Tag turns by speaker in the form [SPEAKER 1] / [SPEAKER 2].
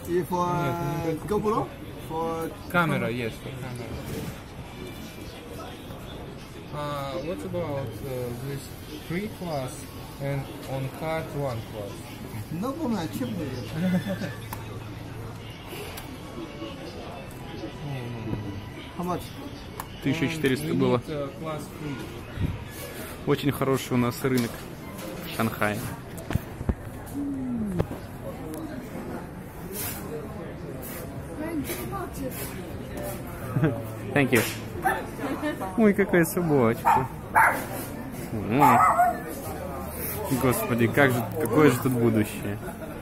[SPEAKER 1] If for GoPro? For
[SPEAKER 2] Camera, yes, for camera. What about this 3 class and on card 1 class?
[SPEAKER 1] No problem, cheap. How much?
[SPEAKER 3] 1400 было.
[SPEAKER 2] Class 3.
[SPEAKER 3] Очень хороший у нас рынок в Шанхае. Thank you. Ой, какая собачка. Господи, какое же тут будущее.